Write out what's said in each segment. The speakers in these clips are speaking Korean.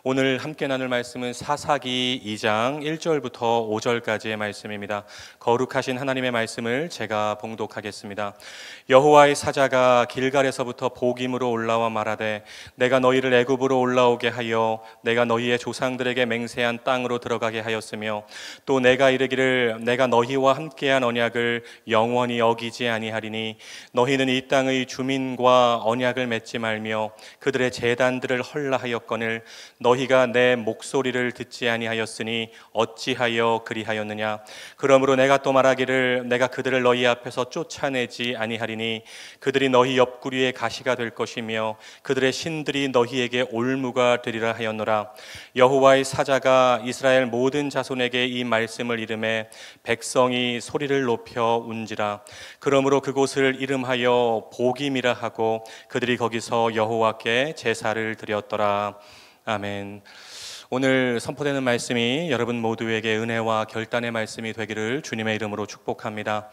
오늘 함께 나눌 말씀은 사사기 2장 1절부터 5절까지의 말씀입니다. 거룩하신 하나님의 말씀을 제가 봉독하겠습니다. 여호와의 사자가 길갈에서부터 보김으로 올라와 말하되 내가 너희를 애굽으로 올라오게 하여 내가 너희의 조상들에게 맹세한 땅으로 들어가게 하였으며 또 내가 이르기를 내가 너희와 함께한 언약을 영원히 어기지 아니하리니 너희는 이 땅의 주민과 언약을 맺지 말며 그들의 제단들을 헐라하였거늘 너희가 내 목소리를 듣지 아니하였으니 어찌하여 그리하였느냐. 그러므로 내가 또 말하기를 내가 그들을 너희 앞에서 쫓아내지 아니하리니 그들이 너희 옆구리에 가시가 될 것이며 그들의 신들이 너희에게 올무가 되리라 하였노라. 여호와의 사자가 이스라엘 모든 자손에게 이 말씀을 이르매 백성이 소리를 높여 운지라. 그러므로 그곳을 이름하여 보김이라 하고 그들이 거기서 여호와께 제사를 드렸더라. 아멘. 오늘 선포되는 말씀이 여러분 모두에게 은혜와 결단의 말씀이 되기를 주님의 이름으로 축복합니다.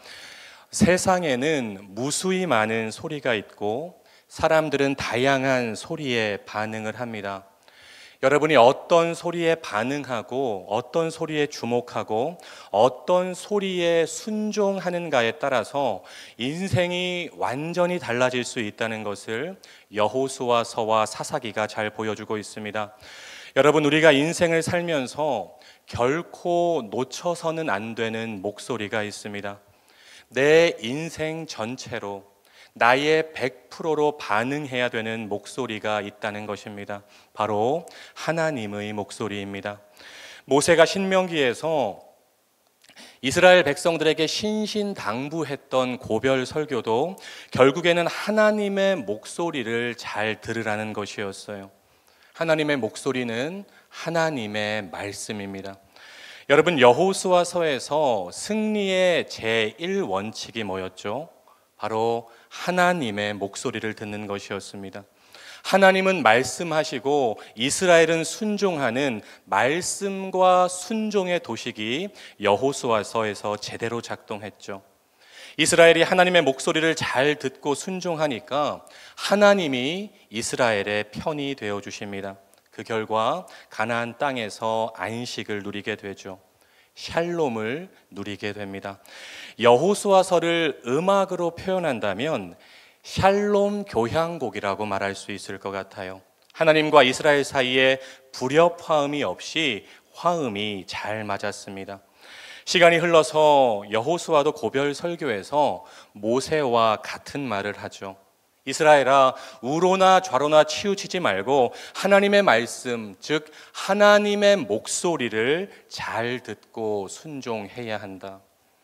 세상에는 무수히 많은 소리가 있고 사람들은 다양한 소리에 반응을 합니다. 여러분이 어떤 소리에 반응하고 어떤 소리에 주목하고 어떤 소리에 순종하는가에 따라서 인생이 완전히 달라질 수 있다는 것을 여호수아서와 사사기가 잘 보여주고 있습니다. 여러분, 우리가 인생을 살면서 결코 놓쳐서는 안 되는 목소리가 있습니다. 내 인생 전체로 나의 100%로 반응해야 되는 목소리가 있다는 것입니다. 바로 하나님의 목소리입니다. 모세가 신명기에서 이스라엘 백성들에게 신신당부했던 고별 설교도 결국에는 하나님의 목소리를 잘 들으라는 것이었어요. 하나님의 목소리는 하나님의 말씀입니다. 여러분, 여호수아서에서 승리의 제1원칙이 뭐였죠? 바로 하나님의 목소리를 듣는 것이었습니다. 하나님은 말씀하시고 이스라엘은 순종하는 말씀과 순종의 도식이 여호수아서에서 제대로 작동했죠. 이스라엘이 하나님의 목소리를 잘 듣고 순종하니까 하나님이 이스라엘의 편이 되어 주십니다. 그 결과 가나안 땅에서 안식을 누리게 되죠. 샬롬을 누리게 됩니다. 여호수아서를 음악으로 표현한다면 샬롬 교향곡이라고 말할 수 있을 것 같아요. 하나님과 이스라엘 사이에 불협화음이 없이 화음이 잘 맞았습니다. 시간이 흘러서 여호수아도 고별 설교에서 모세와 같은 말을 하죠. 이스라엘아, 우로나 좌로나 치우치지 말고 하나님의 말씀, 즉 하나님의 목소리를 잘 듣고 순종해야 한다.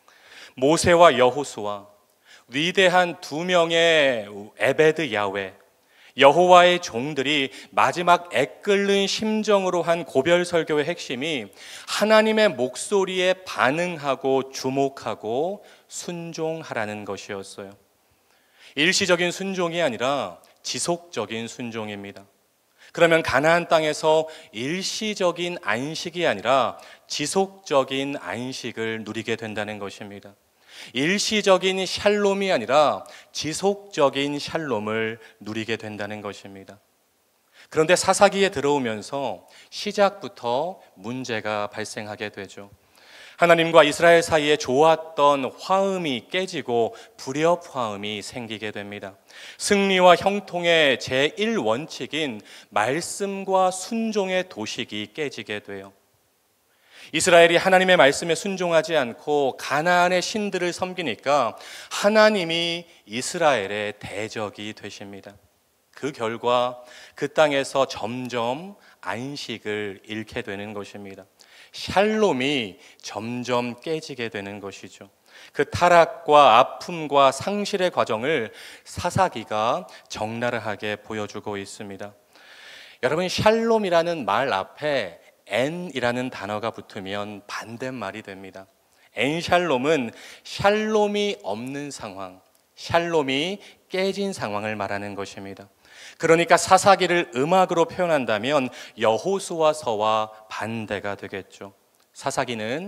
모세와 여호수아, 위대한 두 명의 에베드 야훼, 여호와의 종들이 마지막 애끓는 심정으로 한 고별 설교의 핵심이 하나님의 목소리에 반응하고 주목하고 순종하라는 것이었어요. 일시적인 순종이 아니라 지속적인 순종입니다. 그러면 가나안 땅에서 일시적인 안식이 아니라 지속적인 안식을 누리게 된다는 것입니다. 일시적인 샬롬이 아니라 지속적인 샬롬을 누리게 된다는 것입니다. 그런데 사사기에 들어오면서 시작부터 문제가 발생하게 되죠. 하나님과 이스라엘 사이에 좋았던 화음이 깨지고 불협화음이 생기게 됩니다. 승리와 형통의 제1원칙인 말씀과 순종의 도식이 깨지게 돼요. 이스라엘이 하나님의 말씀에 순종하지 않고 가나안의 신들을 섬기니까 하나님이 이스라엘의 대적이 되십니다. 그 결과 그 땅에서 점점 안식을 잃게 되는 것입니다. 샬롬이 점점 깨지게 되는 것이죠. 그 타락과 아픔과 상실의 과정을 사사기가 적나라하게 보여주고 있습니다. 여러분, 샬롬이라는 말 앞에 N이라는 단어가 붙으면 반대말이 됩니다. 엔샬롬은 샬롬이 없는 상황, 샬롬이 깨진 상황을 말하는 것입니다. 그러니까 사사기를 음악으로 표현한다면 여호수아서와 반대가 되겠죠. 사사기는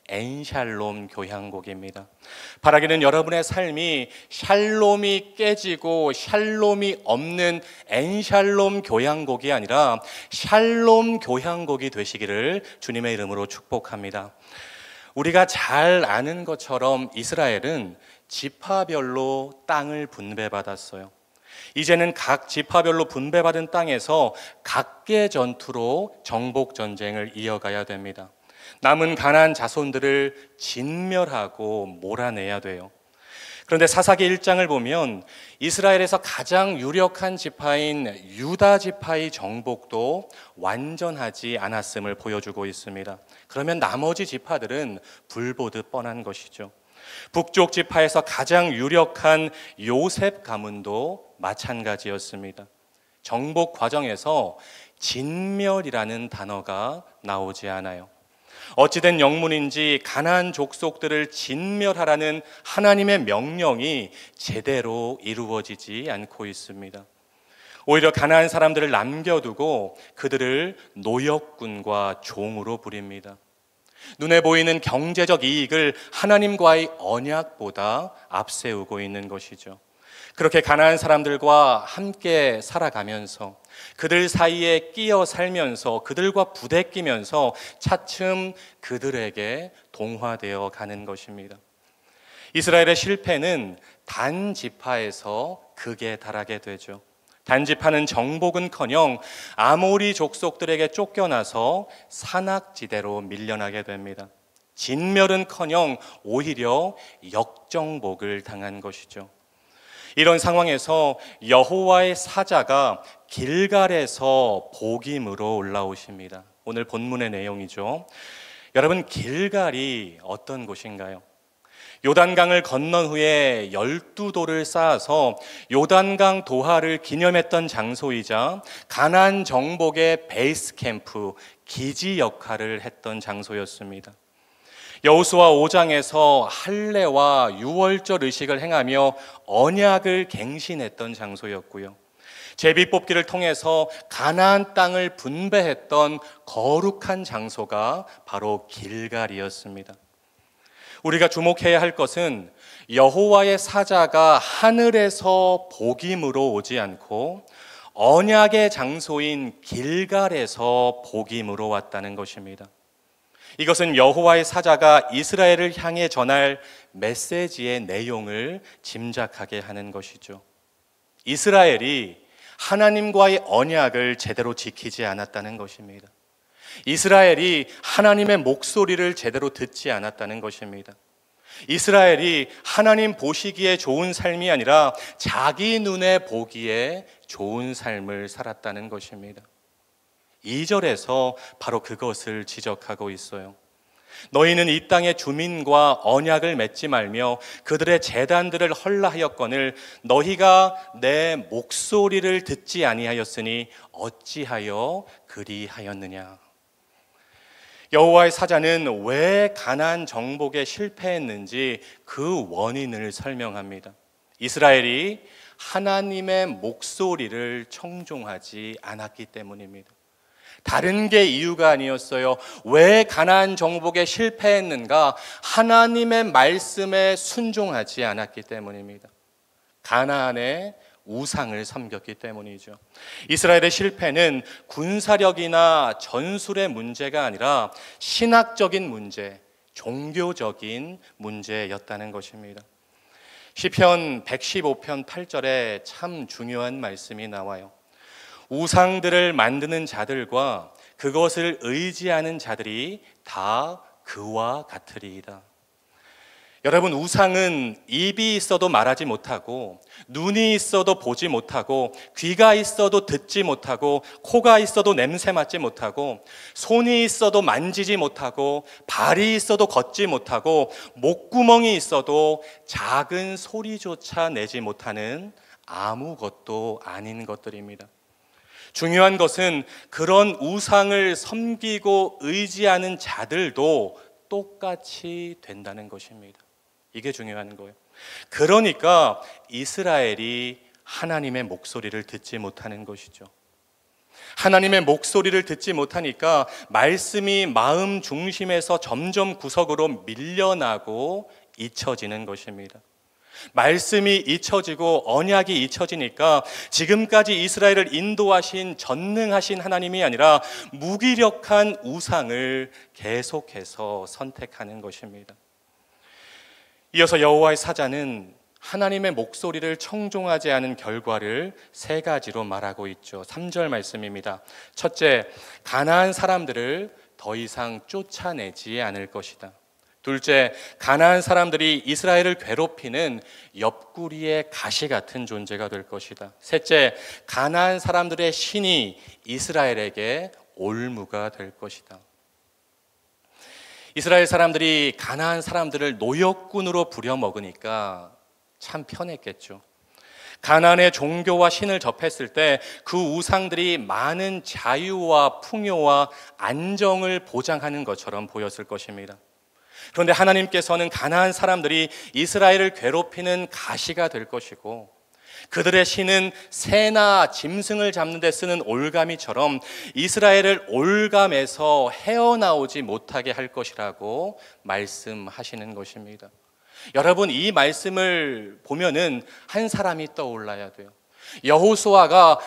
엔샬롬 교향곡입니다. 바라기는 여러분의 삶이 샬롬이 깨지고 샬롬이 없는 엔샬롬 교향곡이 아니라 샬롬 교향곡이 되시기를 주님의 이름으로 축복합니다. 우리가 잘 아는 것처럼 이스라엘은 지파별로 땅을 분배받았어요. 이제는 각 지파별로 분배받은 땅에서 각계 전투로 정복 전쟁을 이어가야 됩니다. 남은 가나안 자손들을 진멸하고 몰아내야 돼요. 그런데 사사기 1장을 보면 이스라엘에서 가장 유력한 지파인 유다 지파의 정복도 완전하지 않았음을 보여주고 있습니다. 그러면 나머지 지파들은 불보듯 뻔한 것이죠. 북쪽 지파에서 가장 유력한 요셉 가문도 마찬가지였습니다. 정복 과정에서 진멸이라는 단어가 나오지 않아요. 어찌된 영문인지 가나안 족속들을 진멸하라는 하나님의 명령이 제대로 이루어지지 않고 있습니다. 오히려 가나안 사람들을 남겨두고 그들을 노역군과 종으로 부립니다. 눈에 보이는 경제적 이익을 하나님과의 언약보다 앞세우고 있는 것이죠. 그렇게 가나안 사람들과 함께 살아가면서 그들 사이에 끼어 살면서 그들과 부대끼면서 차츰 그들에게 동화되어 가는 것입니다. 이스라엘의 실패는 단 지파에서 극에 달하게 되죠. 단 지파는 정복은커녕 아모리 족속들에게 쫓겨나서 산악지대로 밀려나게 됩니다. 진멸은커녕 오히려 역정복을 당한 것이죠. 이런 상황에서 여호와의 사자가 길갈에서 복임으로 올라오십니다. 오늘 본문의 내용이죠. 여러분, 길갈이 어떤 곳인가요? 요단강을 건넌 후에 12돌을 쌓아서 요단강 도하를 기념했던 장소이자 가나안 정복의 베이스 캠프, 기지 역할을 했던 장소였습니다. 여호수아 5장에서 할례와 유월절 의식을 행하며 언약을 갱신했던 장소였고요. 제비뽑기를 통해서 가나안 땅을 분배했던 거룩한 장소가 바로 길갈이었습니다. 우리가 주목해야 할 것은 여호와의 사자가 하늘에서 복임으로 오지 않고 언약의 장소인 길갈에서 복임으로 왔다는 것입니다. 이것은 여호와의 사자가 이스라엘을 향해 전할 메시지의 내용을 짐작하게 하는 것이죠. 이스라엘이 하나님과의 언약을 제대로 지키지 않았다는 것입니다. 이스라엘이 하나님의 목소리를 제대로 듣지 않았다는 것입니다. 이스라엘이 하나님 보시기에 좋은 삶이 아니라 자기 눈에 보기에 좋은 삶을 살았다는 것입니다. 2절에서 바로 그것을 지적하고 있어요. 너희는 이 땅의 주민과 언약을 맺지 말며 그들의 제단들을 헐라하였거늘 너희가 내 목소리를 듣지 아니하였으니 어찌하여 그리하였느냐. 여호와의 사자는 왜 가나안 정복에 실패했는지 그 원인을 설명합니다. 이스라엘이 하나님의 목소리를 청종하지 않았기 때문입니다. 다른 게 이유가 아니었어요. 왜 가나안 정복에 실패했는가? 하나님의 말씀에 순종하지 않았기 때문입니다. 가나안의 우상을 섬겼기 때문이죠. 이스라엘의 실패는 군사력이나 전술의 문제가 아니라 신학적인 문제, 종교적인 문제였다는 것입니다. 시편 115편 8절에 참 중요한 말씀이 나와요. 우상들을 만드는 자들과 그것을 의지하는 자들이 다 그와 같으리이다. 여러분, 우상은 입이 있어도 말하지 못하고 눈이 있어도 보지 못하고 귀가 있어도 듣지 못하고 코가 있어도 냄새 맡지 못하고 손이 있어도 만지지 못하고 발이 있어도 걷지 못하고 목구멍이 있어도 작은 소리조차 내지 못하는 아무것도 아닌 것들입니다. 중요한 것은 그런 우상을 섬기고 의지하는 자들도 똑같이 된다는 것입니다. 이게 중요한 거예요. 그러니까 이스라엘이 하나님의 목소리를 듣지 못하는 것이죠. 하나님의 목소리를 듣지 못하니까 말씀이 마음 중심에서 점점 구석으로 밀려나고 잊혀지는 것입니다. 말씀이 잊혀지고 언약이 잊혀지니까 지금까지 이스라엘을 인도하신 전능하신 하나님이 아니라 무기력한 우상을 계속해서 선택하는 것입니다. 이어서 여호와의 사자는 하나님의 목소리를 청종하지 않은 결과를 세 가지로 말하고 있죠. 3절 말씀입니다. 첫째, 가나안 사람들을 더 이상 쫓아내지 않을 것이다. 둘째, 가나안 사람들이 이스라엘을 괴롭히는 옆구리의 가시 같은 존재가 될 것이다. 셋째, 가나안 사람들의 신이 이스라엘에게 올무가 될 것이다. 이스라엘 사람들이 가나안 사람들을 노역군으로 부려먹으니까 참 편했겠죠. 가나안의 종교와 신을 접했을 때 그 우상들이 많은 자유와 풍요와 안정을 보장하는 것처럼 보였을 것입니다. 그런데 하나님께서는 가나안 사람들이 이스라엘을 괴롭히는 가시가 될 것이고 그들의 신은 새나 짐승을 잡는 데 쓰는 올가미처럼 이스라엘을 올감에서 헤어나오지 못하게 할 것이라고 말씀하시는 것입니다. 여러분, 이 말씀을 보면은 한 사람이 떠올라야 돼요. 여호수아서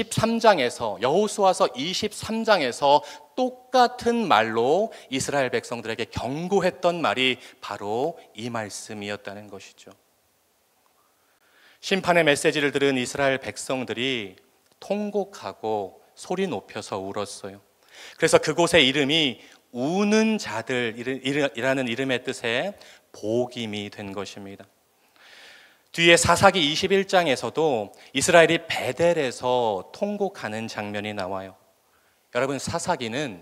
23장에서 똑같은 말로 이스라엘 백성들에게 경고했던 말이 바로 이 말씀이었다는 것이죠. 심판의 메시지를 들은 이스라엘 백성들이 통곡하고 소리 높여서 울었어요. 그래서 그곳의 이름이 우는 자들이라는 이름의 뜻에 복임이 된 것입니다. 뒤에 사사기 21장에서도 이스라엘이 베델에서 통곡하는 장면이 나와요. 여러분, 사사기는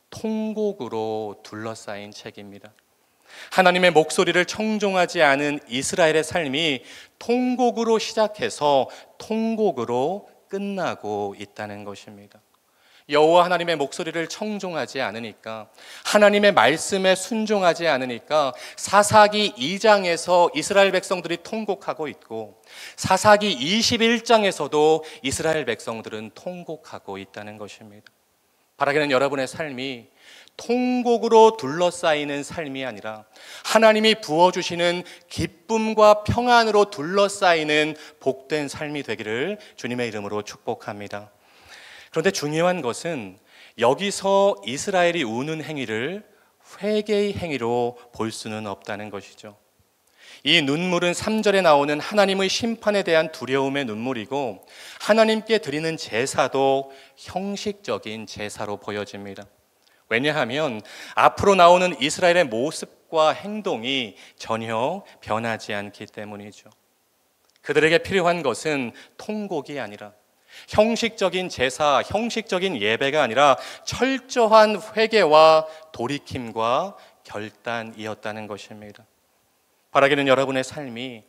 통곡으로 둘러싸인 책입니다. 하나님의 목소리를 청종하지 않은 이스라엘의 삶이 통곡으로 시작해서 통곡으로 끝나고 있다는 것입니다. 여호와 하나님의 목소리를 청종하지 않으니까, 하나님의 말씀에 순종하지 않으니까 사사기 2장에서 이스라엘 백성들이 통곡하고 있고 사사기 21장에서도 이스라엘 백성들은 통곡하고 있다는 것입니다. 바라기는 여러분의 삶이 통곡으로 둘러싸이는 삶이 아니라 하나님이 부어주시는 기쁨과 평안으로 둘러싸이는 복된 삶이 되기를 주님의 이름으로 축복합니다. 그런데 중요한 것은 여기서 이스라엘이 우는 행위를 회개의 행위로 볼 수는 없다는 것이죠. 이 눈물은 3절에 나오는 하나님의 심판에 대한 두려움의 눈물이고 하나님께 드리는 제사도 형식적인 제사로 보여집니다. 왜냐하면 앞으로 나오는 이스라엘의 모습과 행동이 전혀 변하지 않기 때문이죠. 그들에게 필요한 것은 통곡이 아니라 형식적인 제사, 형식적인 예배가 아니라 철저한 회개와 돌이킴과 결단이었다는 것입니다. 바라기는 여러분의 삶이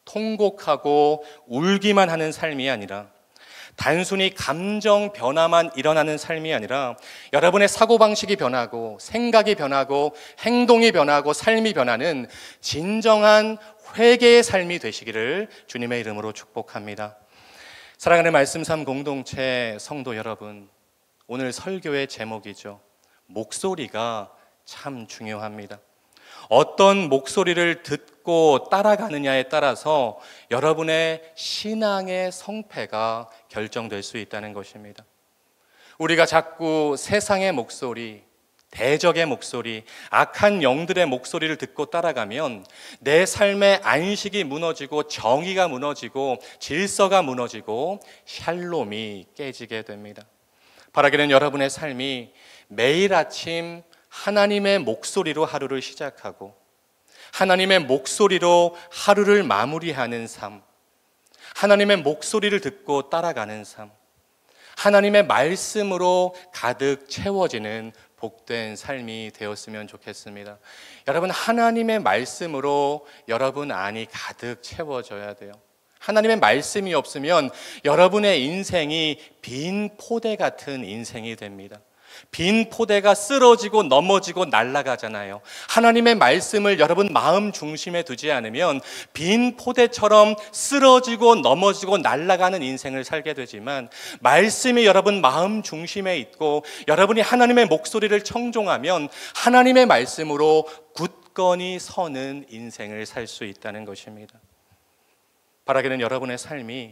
통곡하고 울기만 하는 삶이 아니라 단순히 감정 변화만 일어나는 삶이 아니라 여러분의 사고방식이 변하고 생각이 변하고 행동이 변하고 삶이 변하는 진정한 회개의 삶이 되시기를 주님의 이름으로 축복합니다. 사랑하는 말씀 삶 공동체 성도 여러분, 오늘 설교의 제목이죠. 목소리가 참 중요합니다. 어떤 목소리를 듣고 따라가느냐에 따라서 여러분의 신앙의 성패가 결정될 수 있다는 것입니다. 우리가 자꾸 세상의 목소리, 대적의 목소리, 악한 영들의 목소리를 듣고 따라가면 내 삶의 안식이 무너지고 정의가 무너지고 질서가 무너지고 샬롬이 깨지게 됩니다. 바라기는 여러분의 삶이 매일 아침 하나님의 목소리로 하루를 시작하고 하나님의 목소리로 하루를 마무리하는 삶, 하나님의 목소리를 듣고 따라가는 삶, 하나님의 말씀으로 가득 채워지는 복된 삶이 되었으면 좋겠습니다. 여러분, 하나님의 말씀으로 여러분 안이 가득 채워져야 돼요. 하나님의 말씀이 없으면 여러분의 인생이 빈 포대 같은 인생이 됩니다. 빈 포대가 쓰러지고 넘어지고 날아가잖아요. 하나님의 말씀을 여러분 마음 중심에 두지 않으면 빈 포대처럼 쓰러지고 넘어지고 날아가는 인생을 살게 되지만, 말씀이 여러분 마음 중심에 있고 여러분이 하나님의 목소리를 청종하면 하나님의 말씀으로 굳건히 서는 인생을 살 수 있다는 것입니다. 바라기는 여러분의 삶이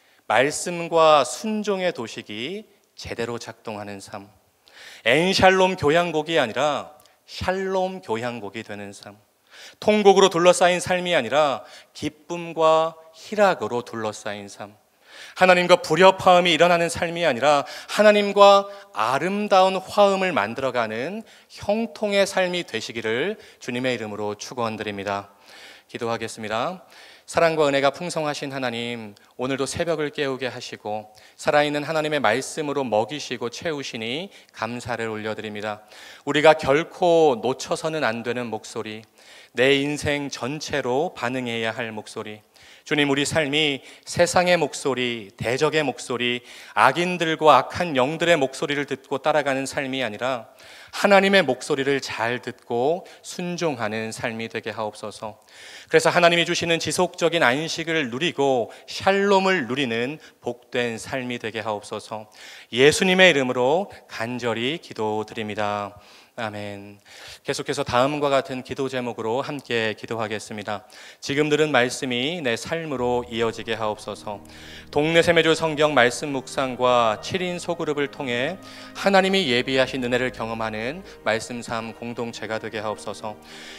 말씀과 순종의 도식이 제대로 작동하는 삶, 엔샬롬 교향곡이 아니라 샬롬 교향곡이 되는 삶, 통곡으로 둘러싸인 삶이 아니라 기쁨과 희락으로 둘러싸인 삶, 하나님과 불협화음이 일어나는 삶이 아니라 하나님과 아름다운 화음을 만들어가는 형통의 삶이 되시기를 주님의 이름으로 축원드립니다. 기도하겠습니다. 사랑과 은혜가 풍성하신 하나님, 오늘도 새벽을 깨우게 하시고 살아있는 하나님의 말씀으로 먹이시고 채우시니 감사를 올려드립니다. 우리가 결코 놓쳐서는 안 되는 목소리, 내 인생 전체로 반응해야 할 목소리, 주님, 우리 삶이 세상의 목소리, 대적의 목소리, 악인들과 악한 영들의 목소리를 듣고 따라가는 삶이 아니라 하나님의 목소리를 잘 듣고 순종하는 삶이 되게 하옵소서. 그래서 하나님이 주시는 지속적인 안식을 누리고 샬롬을 누리는 복된 삶이 되게 하옵소서. 예수님의 이름으로 간절히 기도드립니다. 아멘. 계속해서 다음과 같은 기도 제목으로 함께 기도하겠습니다. 지금 들은 말씀이 내 삶으로 이어지게 하옵소서. 동네 세메조 성경 말씀 묵상과 7인 소그룹을 통해 하나님이 예비하신 은혜를 경험하는 말씀 삶 공동체가 되게 하옵소서.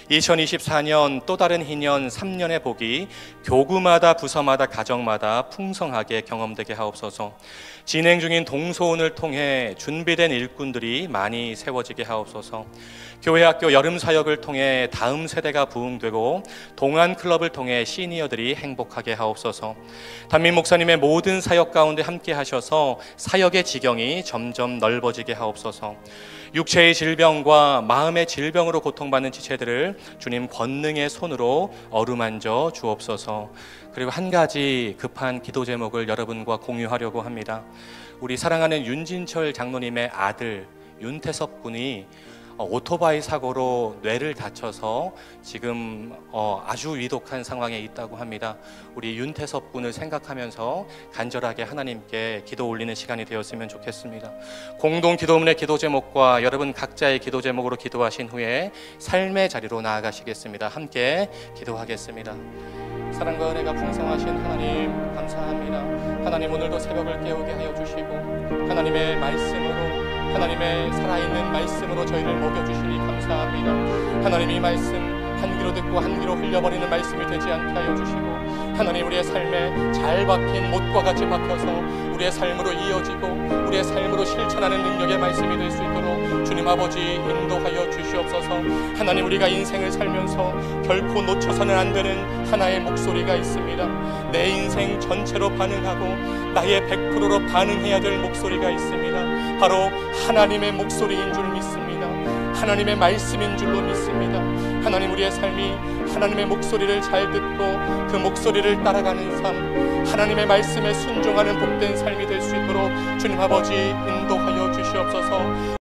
2024년 또 다른 희년 3년의 복이 교구마다 부서마다 가정마다 풍성하게 경험되게 하옵소서. 진행 중인 동소원을 통해 준비된 일꾼들이 많이 세워지게 하옵소서. 교회 학교 여름 사역을 통해 다음 세대가 부흥되고 동안 클럽을 통해 시니어들이 행복하게 하옵소서. 담임 목사님의 모든 사역 가운데 함께 하셔서 사역의 지경이 점점 넓어지게 하옵소서. 육체의 질병과 마음의 질병으로 고통받는 지체들을 주님 권능의 손으로 어루만져 주옵소서. 그리고 한 가지 급한 기도 제목을 여러분과 공유하려고 합니다. 우리 사랑하는 윤진철 장로님의 아들 윤태섭 군이 오토바이 사고로 뇌를 다쳐서 지금 아주 위독한 상황에 있다고 합니다. 우리 윤태섭 군을 생각하면서 간절하게 하나님께 기도 올리는 시간이 되었으면 좋겠습니다. 공동 기도문의 기도 제목과 여러분 각자의 기도 제목으로 기도하신 후에 삶의 자리로 나아가시겠습니다. 함께 기도하겠습니다. 사랑과 은혜가 풍성하신 하나님 감사합니다. 하나님, 오늘도 새벽을 깨우게 하여 주시고 하나님의 말씀으로, 하나님의 살아있는 말씀으로 저희를 먹여주시니 감사합니다. 하나님, 이 말씀 한 귀로 듣고 한 귀로 흘려버리는 말씀이 되지 않게 하여 주시고 하나님, 우리의 삶에 잘 박힌 못과 같이 박혀서 우리의 삶으로 이어지고 우리의 삶으로 실천하는 능력의 말씀이 될 수 있도록 주님 아버지 인도하여 주시옵소서. 하나님, 우리가 인생을 살면서 결코 놓쳐서는 안 되는 하나의 목소리가 있습니다. 내 인생 전체로 반응하고 나의 100%로 반응해야 될 목소리가 있습니다. 바로 하나님의 목소리인 줄 믿습니다. 하나님의 말씀인 줄로 믿습니다. 하나님, 우리의 삶이 하나님의 목소리를 잘 듣고 그 목소리를 따라가는 삶, 하나님의 말씀에 순종하는 복된 삶이 될 수 있도록 주님 아버지 인도하여 주시옵소서.